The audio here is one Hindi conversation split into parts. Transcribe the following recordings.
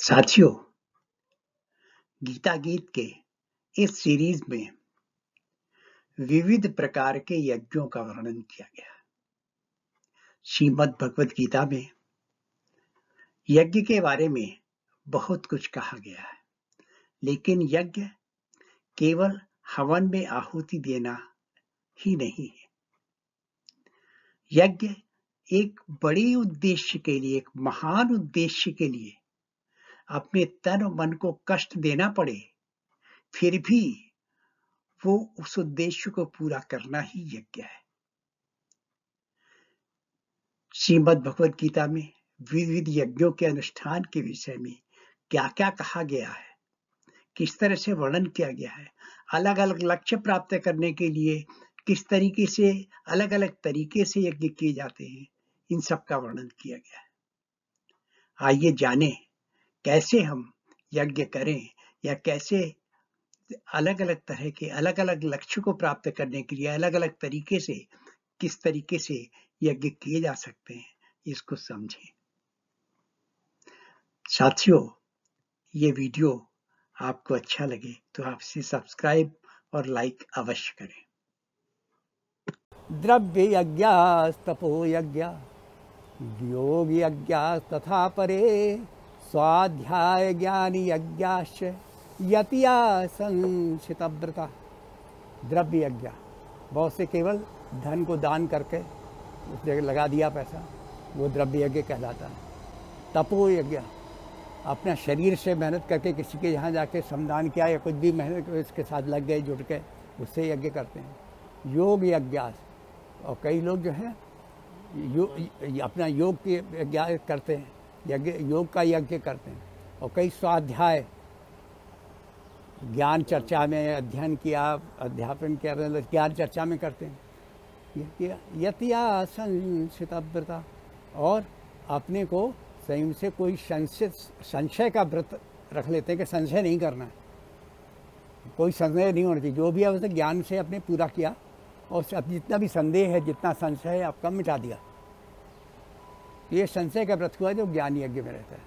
साथियों, गीता गीत के इस सीरीज में विविध प्रकार के यज्ञों का वर्णन किया गया। श्रीमद् भगवत गीता में यज्ञ के बारे में बहुत कुछ कहा गया है, लेकिन यज्ञ केवल हवन में आहुति देना ही नहीं है। यज्ञ एक बड़े उद्देश्य के लिए, एक महान उद्देश्य के लिए अपने तन और मन को कष्ट देना पड़े, फिर भी वो उस उद्देश्य को पूरा करना ही यज्ञ है। श्रीमद् भगवत गीता में विविध यज्ञों के अनुष्ठान के विषय में क्या क्या कहा गया है, किस तरह से वर्णन किया गया है, अलग अलग लक्ष्य प्राप्त करने के लिए किस तरीके से अलग अलग तरीके से यज्ञ किए जाते हैं, इन सब का वर्णन किया गया है। आइए जानें कैसे हम यज्ञ करें या कैसे अलग अलग तरह के अलग अलग लक्ष्य को प्राप्त करने के लिए अलग अलग तरीके से किस तरीके से यज्ञ किए जा सकते हैं, इसको समझें। साथियों, ये वीडियो आपको अच्छा लगे तो आप इसे सब्सक्राइब और लाइक अवश्य करें। द्रव्य यज्ञास्तपो यज्ञ योग यज्ञास्तथा परे स्वाध्याय ज्ञानी यज्ञाश्च यतिया संशितव्रता। द्रव्य यज्ञ, बहुत से केवल धन को दान करके उस जगह लगा दिया पैसा, वो द्रव्य यज्ञ कहलाता है। तपो यज्ञ, अपना शरीर से मेहनत करके किसी के यहाँ जाके श्रमदान किया या कुछ भी मेहनत इसके साथ लग गए, जुट के, उससे यज्ञ करते हैं। योग यज्ञास, और कई लोग जो है अपना योग के यज्ञ करते हैं, यज्ञ योग का यज्ञ करते हैं। और कई स्वाध्याय, ज्ञान चर्चा में अध्ययन किया, अध्यापन किया, ज्ञान चर्चा में करते हैं। यतिया संशितव्रता, और अपने को स्वयं से कोई संशय का व्रत रख लेते हैं कि संशय नहीं करना है, कोई संशय नहीं होना चाहिए। जो भी है उसे ज्ञान से अपने पूरा किया और जितना भी संदेह है, जितना संशय है, आपका मिटा दिया। ये संशय का व्रत हुआ जो ज्ञान यज्ञ में रहता है।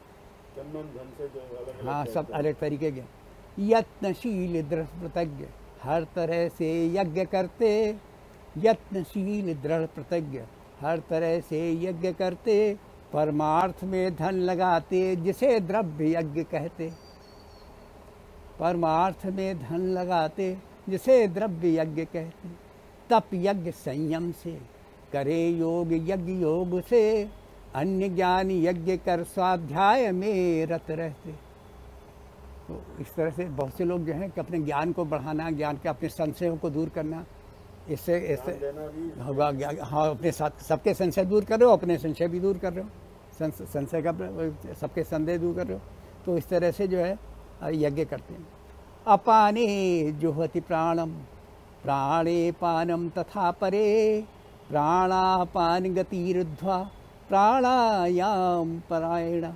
हाँ, सब अलग तरीके के। यत्नशील दृढ़ प्रतिज्ञ, हर तरह से यज्ञ करते, यत्नशील दृढ़ प्रतिज्ञ, हर तरह से यज्ञ करते, परमार्थ में धन लगाते, जिसे द्रव्य यज्ञ कहते। परमार्थ में धन लगाते, जिसे द्रव्य यज्ञ कहते। तप यज्ञ संयम से करे, योग यज्ञ योग से, अन्य ज्ञान यज्ञ कर स्वाध्याय में रत रहते। तो इस तरह से बहुत से लोग जो हैं कि अपने ज्ञान को बढ़ाना, ज्ञान के अपने संशयों को दूर करना, इससे होगा। हाँ, अपने साथ सबके संशय दूर कर रहे हो, अपने संशय भी दूर कर रहे हो, संशय का सबके संदेह दूर कर रहे हो। तो इस तरह से जो है यज्ञ करते हैं। अपाने जुहति प्राणम, प्राणे पानम तथा परे, प्राणापान गतिरुद्ध्वा प्राणायाम परायण।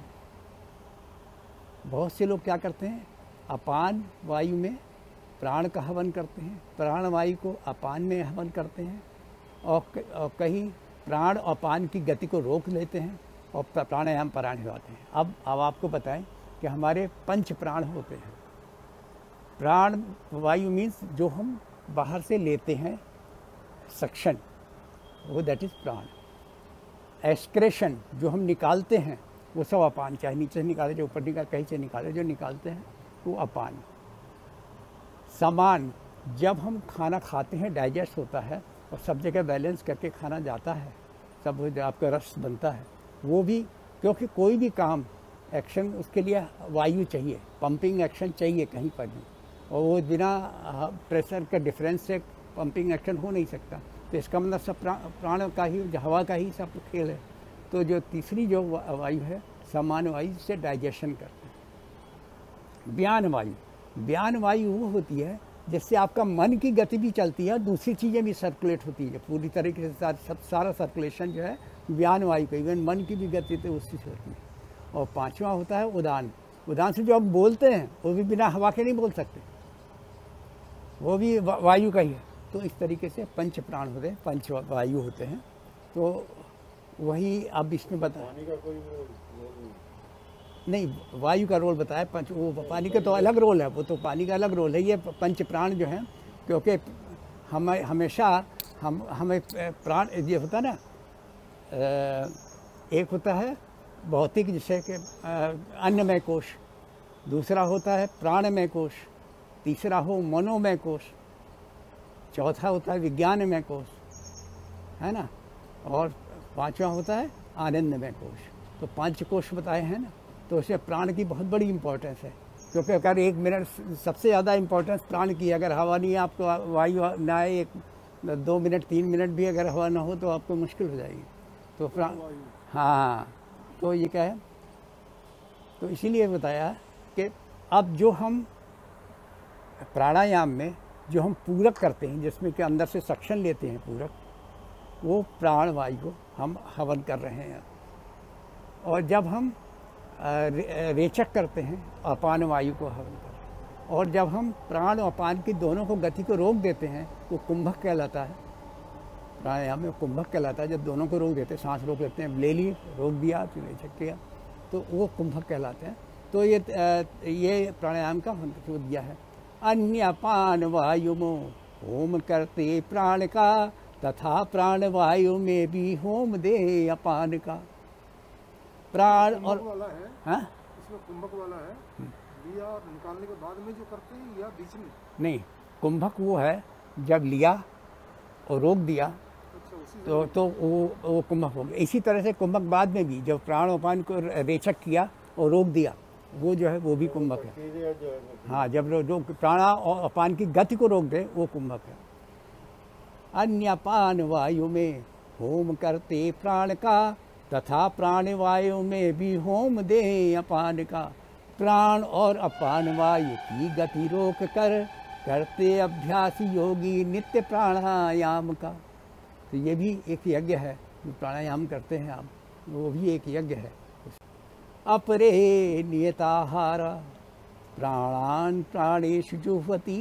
बहुत से लोग क्या करते हैं, अपान वायु में प्राण का हवन करते हैं, प्राण वायु को अपान में हवन करते हैं, और कहीं प्राण और पान की गति को रोक लेते हैं और प्राणायाम परायण होते हैं। अब आपको बताएं कि हमारे 5 प्राण होते हैं। प्राण वायु मीन्स जो हम बाहर से लेते हैं, सक्शन, वो दैट इज प्राण। एक्सक्रेशन, जो हम निकालते हैं, वो सब अपान, चाहे नीचे से निकाले, जो ऊपर निकाले, कहीं से निकाले, जो निकालते हैं वो अपान। समान, जब हम खाना खाते हैं, डाइजेस्ट होता है और सब जगह बैलेंस करके खाना जाता है, सब आपका रस बनता है, वो भी, क्योंकि कोई भी काम, एक्शन, उसके लिए वायु चाहिए, पंपिंग एक्शन चाहिए कहीं पर भी, और वो बिना प्रेशर के डिफरेंस से पंपिंग एक्शन हो नहीं सकता। तो इसका मतलब सब प्राण का ही, हवा का ही सब खेल है। तो जो तीसरी जो वायु है, समान वायु, से डाइजेशन करते हैं। व्यान वायु, व्यान वायु वो होती है जिससे आपका मन की गति भी चलती है, दूसरी चीज़ें भी सर्कुलेट होती है पूरी तरीके से, सारा सर्कुलेशन जो है व्यान वायु का, इवन मन की भी गति तो उसी से होती है। और 5वां होता है उदान। उदान से जो आप बोलते हैं वो भी बिना हवा के नहीं बोल सकते, वो भी वायु का ही है। तो इस तरीके से 5 प्राण होते हैं, 5 वायु होते हैं। तो वही अब इसमें बता, नहीं, वायु का रोल बताया, पंच, वो पानी का तो अलग रोल है, वो तो पानी का अलग रोल है। ये पंच प्राण जो हैं, क्योंकि हमेशा हमें प्राण ये होता है ना, एक होता है भौतिक जैसे कि अन्नमय कोश, दूसरा होता है प्राणमय कोश, तीसरा हो मनोमय कोश, चौथा होता है विज्ञानमय कोश, है ना, और पांचवा होता है आनंदमय कोश। तो पांच कोश बताए हैं ना, तो उसमें प्राण की बहुत बड़ी इंपॉर्टेंस है, क्योंकि अगर 1 मिनट सबसे ज़्यादा इंपॉर्टेंस प्राण की, अगर हवा नहीं है आपको, वायु ना आए, 2 मिनट 3 मिनट भी अगर हवा ना हो तो आपको मुश्किल हो जाएगी। तो प्राण, हाँ, तो ये क्या है, तो इसीलिए बताया कि अब जो हम प्राणायाम में जो हम पूरक करते हैं, जिसमें कि अंदर से सक्शन लेते हैं पूरक, वो प्राण वायु को हम हवन कर रहे हैं। और जब हम रेचक करते हैं, अपान वायु को हवन कर रहे हैं। और जब हम प्राण और अपान की दोनों को गति को रोक देते हैं, वो कुंभक कहलाता है। प्राणायाम में कुंभक कहलाता है, जब दोनों को रोक देते हैं, सांस रोक लेते हैं, ले ली, रोक दिया, फिर रेचक किया, तो वो कुंभक कहलाते हैं। तो ये प्राणायाम का मंत्र दिया है। अन्य अपान वायु में होम करते प्राण का, तथा प्राण वायु में भी होम दे अपान का। प्राण और हाँ, इसमें कुंभक वाला है, लिया और निकालने के बाद में जो करते हैं या बीच में? नहीं, कुंभक वो है जब लिया और रोक दिया, अच्छा, तो वो कुंभक हो गया। इसी तरह से कुंभक बाद में भी जब प्राण अपान को रेचक किया और रोक दिया, वो जो है वो भी कुंभक है। हाँ, जब जो प्राणा और अपान की गति को रोक दे वो कुंभक है। अन्य अपान वायु में होम करते प्राण का, तथा प्राण वायु में भी होम दे अपान का। प्राण और अपान वायु की गति रोक कर करते अभ्यास योगी नित्य प्राणायाम का। तो ये भी एक यज्ञ है, जो प्राणायाम करते हैं आप, वो भी एक यज्ञ है। अपरे नियताहार प्राणान प्राणेषु जुह्वति,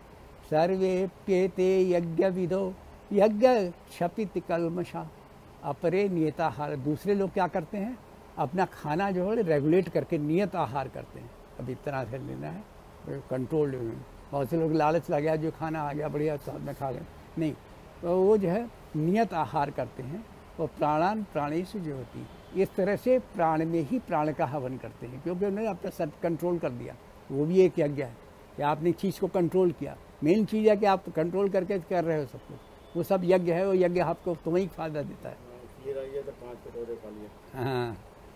सर्वेप्येते यज्ञ विदो यज्ञ क्षपित कल्मषा। अपरे नियत आहार, दूसरे लोग क्या करते हैं, अपना खाना जो है रेगुलेट करके नियत आहार करते हैं। अब इतना से लेना है, कंट्रोल। बहुत से लोग लालच लग गया, जो खाना आ गया बढ़िया साथ में खा गए, नहीं, तो वो जो है नियत आहार करते हैं। और प्राणान प्राणेषु जो होती, इस तरह से प्राण में ही प्राण का हवन करते हैं, क्योंकि उन्होंने अपना सब कंट्रोल कर दिया। वो भी एक यज्ञ है कि आपने चीज़ को कंट्रोल किया। मेन चीज़ है कि आप कंट्रोल करके कर रहे हो सब कुछ, वो सब यज्ञ है। वो यज्ञ आपको तुम्हें ही फायदा देता है। तो 5 कटोरे खा लिए। हाँ,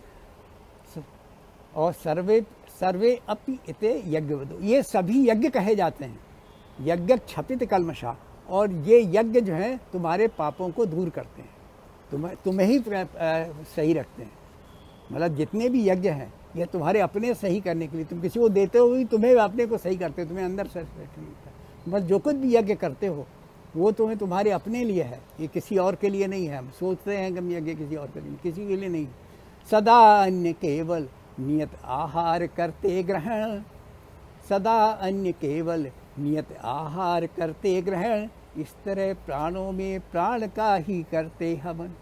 और सर्वे अपि इते यज्ञ वदो, ये सभी यज्ञ कहे जाते हैं। यज्ञ क्षपित कल्मषा, और ये यज्ञ जो है तुम्हारे पापों को दूर करते हैं, तुम्हें ही सही रखते हैं। मतलब जितने भी यज्ञ हैं ये तुम्हारे अपने सही करने के लिए, तुम किसी को देते हो भी तुम्हें अपने को सही करते हो, तुम्हें अंदर से बस जो कुछ भी यज्ञ करते हो वो तुम्हें तुम्हारे अपने लिए है, ये किसी और के लिए नहीं है। हम सोचते हैं कि हम यज्ञ किसी और के लिए, किसी के लिए नहीं। सदा अन्य केवल नियत आहार करते ग्रहण, सदा अन्य केवल नियत आहार करते ग्रहण, इस तरह प्राणों में प्राण का ही करते हवन।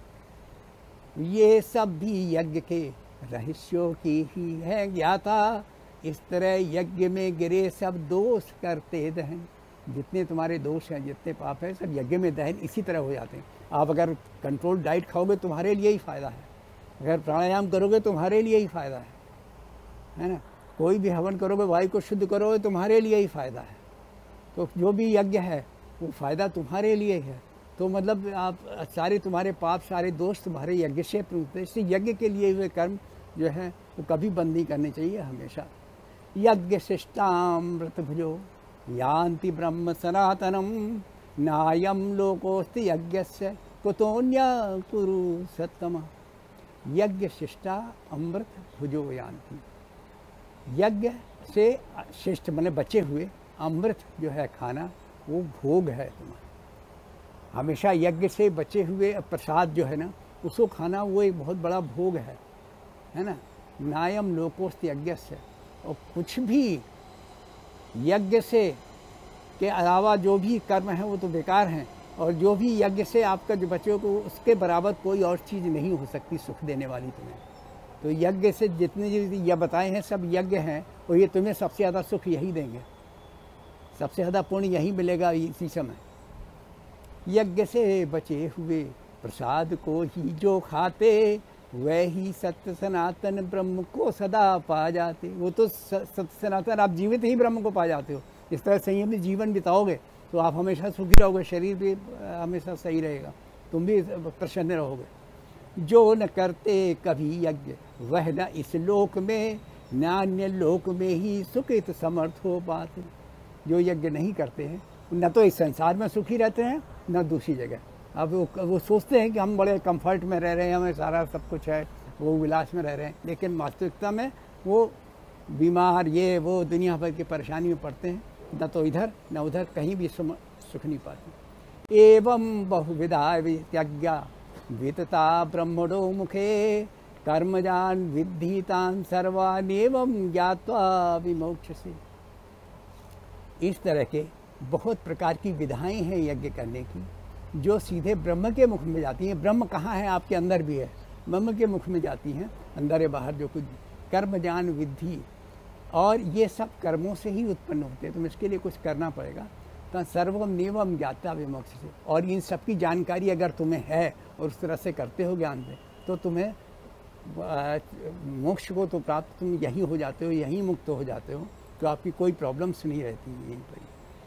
ये सब भी यज्ञ के रहस्यों की ही है ज्ञाता, इस तरह यज्ञ में गिरे सब दोष करते दहन। जितने तुम्हारे दोष हैं, जितने पाप हैं, सब यज्ञ में दहन इसी तरह हो जाते हैं। आप अगर कंट्रोल डाइट खाओगे तुम्हारे लिए ही फ़ायदा है, अगर प्राणायाम करोगे तुम्हारे लिए ही फ़ायदा है ना। कोई भी हवन करोगे, वायु को शुद्ध करोगे, तुम्हारे लिए ही फ़ायदा है। तो जो भी यज्ञ है वो फ़ायदा तुम्हारे लिए है। तो मतलब आप सारे तुम्हारे पाप, सारे दोष तुम्हारे यज्ञ से पूछते। इससे यज्ञ के लिए हुए कर्म जो है वो कभी बंद नहीं करने चाहिए, हमेशा। यज्ञ शिष्टामृत भुजो यान्ति ब्रह्म सनातनम, नायम लोकोस्ति यज्ञस्य कुतोन्या कुरु सत्तम। यज्ञ शिष्टा अमृत भुजो यान्ति, यज्ञ से शिष्ट मैंने बचे हुए अमृत जो है खाना, वो भोग है तुम्हारा। हमेशा यज्ञ से बचे हुए प्रसाद जो है ना, उसको खाना वो एक बहुत बड़ा भोग है ना। नायम लोकोस्त यज्ञ से, और कुछ भी यज्ञ से के अलावा जो भी कर्म है वो तो बेकार हैं, और जो भी यज्ञ से आपका जो बचे को, उसके बराबर कोई और चीज़ नहीं हो सकती सुख देने वाली तुम्हें। तो यज्ञ से जितने ये बताए हैं सब यज्ञ हैं, और ये तुम्हें सबसे ज़्यादा सुख यही देंगे, सबसे ज़्यादा पुण्य यही मिलेगा इसी समय। यज्ञ से बचे हुए प्रसाद को ही जो खाते, वह ही सत्य सनातन ब्रह्म को सदा पा जाते। वो तो सत्य सनातन, आप जीवित ही ब्रह्म को पा जाते हो। इस तरह संयमित जीवन बिताओगे तो आप हमेशा सुखी रहोगे, शरीर भी हमेशा सही रहेगा, तुम भी प्रसन्न रहोगे। जो न करते कभी यज्ञ, वह न इस लोक में, न अन्य लोक में ही सुखित समर्थ हो पाते। जो यज्ञ नहीं करते हैं न तो इस संसार में सुखी रहते हैं न दूसरी जगह। अब वो सोचते हैं कि हम बड़े कंफर्ट में रह रहे हैं, हमें सारा सब कुछ है, वो विलास में रह रहे हैं, लेकिन वास्तविकता में वो बीमार, ये वो दुनिया भर की परेशानी में पड़ते हैं, न तो इधर न उधर, कहीं भी सुख नहीं पाते। एवं बहुविधा यज्ञा वितता ब्रह्मणो मुखे, कर्मजान विद्धितान सर्वानेवं ज्ञात्वा विमोक्षसे। इस तरह के बहुत प्रकार की विधाएं हैं यज्ञ करने की, जो सीधे ब्रह्म के मुख में जाती हैं। ब्रह्म कहाँ है? आपके अंदर भी है, ब्रह्म के मुख में जाती हैं, अंदर है बाहर जो कुछ। कर्मजान विद्धि, और ये सब कर्मों से ही उत्पन्न होते हैं, तुम इसके लिए कुछ करना पड़ेगा। तो सर्वम नियमम ज्ञाता विमोक्ष से, और इन सब की जानकारी अगर तुम्हें है और उस तरह से करते हो ज्ञान से, तो तुम्हें मोक्ष को तो प्राप्त तुम यहीं हो जाते हो, यहीं मुक्त हो जाते हो, तो आपकी कोई प्रॉब्लम्स नहीं रहती यहीं पर।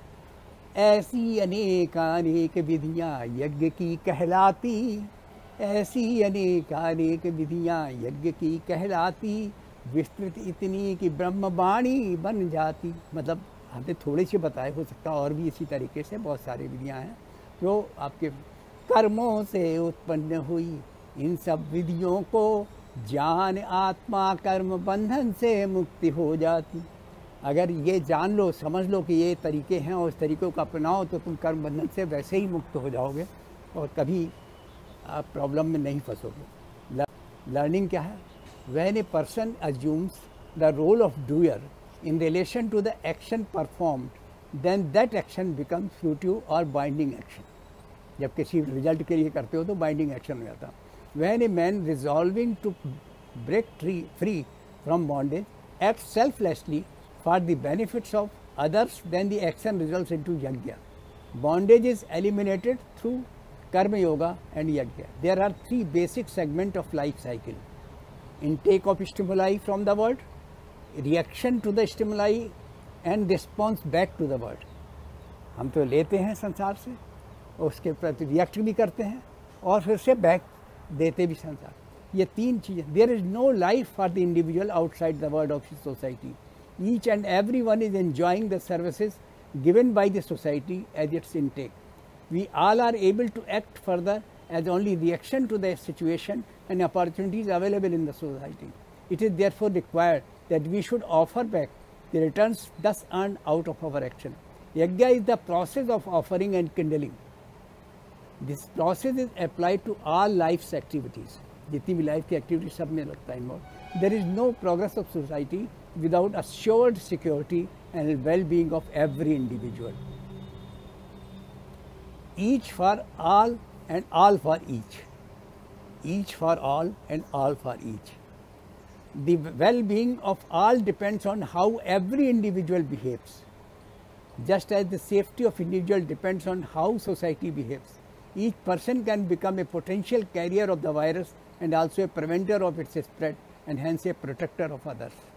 ऐसी अनेक विधियाँ यज्ञ की कहलाती, ऐसी अनेक विधियाँ यज्ञ की कहलाती, विस्तृत इतनी कि ब्रह्मवाणी बन जाती। मतलब हमने थोड़े से बताए, हो सकता और भी इसी तरीके से बहुत सारी विधियाँ हैं जो आपके कर्मों से उत्पन्न हुई। इन सब विधियों को जान आत्मा कर्म बंधन से मुक्ति हो जाती। अगर ये जान लो, समझ लो कि ये तरीके हैं और उस तरीक़ों को अपनाओ, तो तुम कर्म बंधन से वैसे ही मुक्त हो जाओगे और कभी आप प्रॉब्लम में नहीं फंसोगे। लर्निंग क्या है? When a person assumes the role of doer in relation to the action performed, then that action becomes fruitive or binding action. जब किसी रिजल्ट के लिए करते हो तो बाइंडिंग एक्शन हो जाता। When a man resolving to break free from bondage acts selflessly for the benefits of others, then the action results into yajna. Bondage is eliminated through karma yoga and yajna. There are three basic segments of life cycle: intake of stimuli from the world, reaction to the stimuli and response back to the world. हम तो लेते हैं संसार से, उसके प्रति रिएक्ट भी करते हैं और फिर से बैक देते भी संसार। ये तीन चीज़ें। There is no life for the individual outside the world of society. Each and every one is enjoying the services given by the society as its intake. We all are able to act further as only reaction to the situation and opportunities available in the society. It is therefore required that we should offer back the returns thus earned out of our action. Yajna is the process of offering and kindling. This process is applied to all life's activities. जितनी भी लाइफ की एक्टिविटी सब में लगता है involve. There is no progress of society without assured security and well-being of every individual. Each for all and all for each. Each for all and all for each. The well-being of all depends on how every individual behaves. Just as the safety of individual depends on how society behaves. Each person can become a potential carrier of the virus and also a preventer of its spread and hence a protector of others.